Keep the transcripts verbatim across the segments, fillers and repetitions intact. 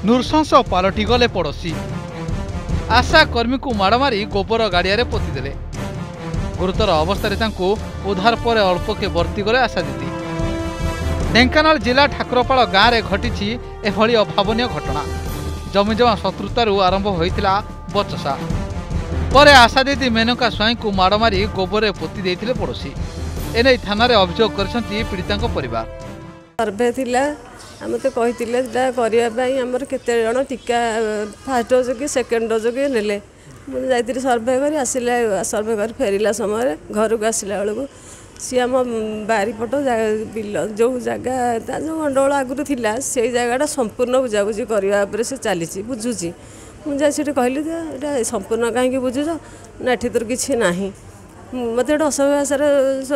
नृशंस पालटि गले पड़ोशी। आशा कर्मी को माड़ मारी गोबर गाड़िया पोतीदेले। गुरुतर अवस्था उद्धार पर अल्पके बर्ती गले आशा दीदी। ढेंकानाल जिला ठाकुरपाड़ गाँव में घटी एभली अभावन घटना। जमीजमा शत्रुतारू आरंभ होता बचसा पर आशा दीदी मेनका स्वाई को माड़ मारी गोबर पोती देते पड़ोशी। एने थाना अभियोग कर पीड़िता परिवार। सर्वे थिला आम तो कही करने केते जन टीका फास्ट डोज कि सेकेंड डोज कि नेले मुझे जाती सर्वे कर आसला सर्वे कर फेरला समय घर को आसला बेलू सी आम बारीपट बिल जो जगह जो गंडगोल आगुरी थी से जगहटा संपूर्ण बुझाबुझी करने से चली बुझुची मुझे कहली ये संपूर्ण कहीं बुझुच ना एठी तोर किसी ना मत गोटे हस भाषा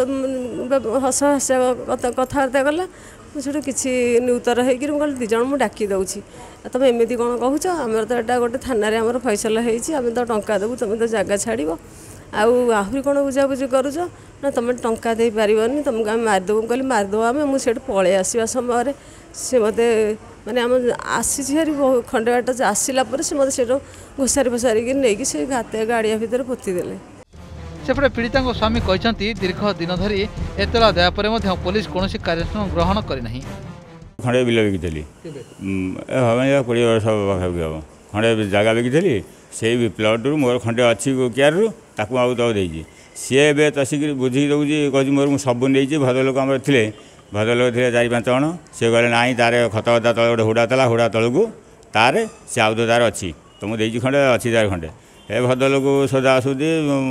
हस भाषा कथबार्ता कला मुझे किसी न्यूतर हो दिज मुझे डाकी दूसरी तुम एमती कौन कहूच आम तो यहाँ गोटे थाना आम फैसला होमें तो टंका देवु तुम तो जगह छाड़ आहरी कौन बुझाबुझी करुच ना तुम टंका दे पारनि तुमको आम मारिदेव कहली मारिदेव आम मुझे पलि आसवा समय से मत माने आम आसी खंडे बाट आसला से मत से घोषारी फसारिक नहीं से घाते गाड़िया भितर पोतीदेले। सेपटे पीड़िता स्वामी कहते दीर्घ दिन धरी एतला दया पर पुलिस कौन कार्यानुष्ठान ग्रहण करना। खंडे बिल बिकिली कोड़े वर्ष पाखापी हम खंडे जगह बिकिली से प्लट रु मोर खंडे अच्छी केयर रु ताकू आउ तो देजी सी ए तसिक बुझी दूसरी कह मोर मुझे सब नहीं भद्रलोक आम थे भद्रलोक थे चार पाँच जन सी गले ना तार खत खता तले गोटे हुड़ा था हुड़ा तलू तार सी आउ तो तार अच्छी तो मुझे खंडे अच्छी तार खंडे ए भद्रलोक सोजा आसुदी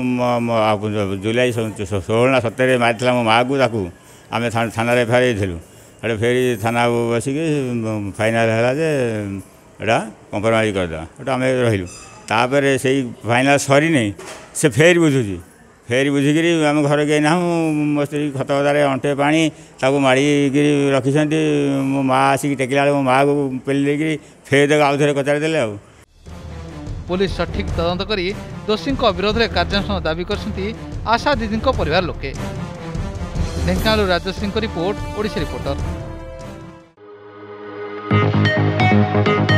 जुलाई षोह ना सतर मारी मो माँ को ताकू आम थाना फेर थी अरे फेरी थाना बसिक फाइनाल है जे एटा कंप्रोमाइज करदे एटा आम रही तापर से फाइनाल सरी नहीं से फेर बुझुची फेर बुझिक आम घर कहीं ना मो स्त्री खत खतार अंटे पा माड़िकी रखिंट मो माँ आसिक टेकिला मो माँ को पेली देकर फेर देख आउ थे कचार देले आ पुलिस सठिक तदंत करी दोषी विरोध में कार्यानुष्ठान दाबी कर आशा दीदी परिवार लोके। Dhenkanal Rajesh Singh report, Odisha reporter.